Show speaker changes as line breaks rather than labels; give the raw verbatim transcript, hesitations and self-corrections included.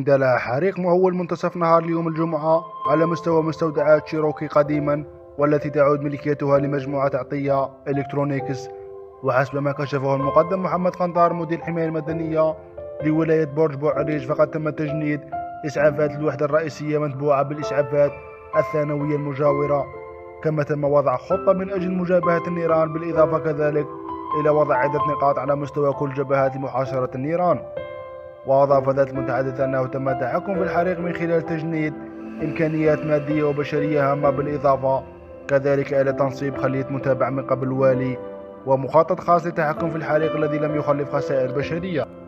اندلع حريق مهول منتصف نهار اليوم الجمعة على مستوى مستودعات شيروكي قديما، والتي تعود ملكيتها لمجموعة عطية إلكترونيكس. وحسب ما كشفه المقدم محمد قنطار مدير الحماية المدنية لولاية برج بوعريج، فقد تم تجنيد إسعافات الوحدة الرئيسية متبوعة بالإسعافات الثانوية المجاورة، كما تم وضع خطة من أجل مجابهة النيران، بالإضافة كذلك إلى وضع عدة نقاط على مستوى كل جبهات لمحاصرة النيران. وأضاف ذات المتحدث أنه تم التحكم في الحريق من خلال تجنيد إمكانيات مادية وبشرية هامة، بالإضافة كذلك إلى تنصيب خلية متابعة من قبل الوالي ومخطط خاص للتحكم في الحريق الذي لم يخلف خسائر بشرية.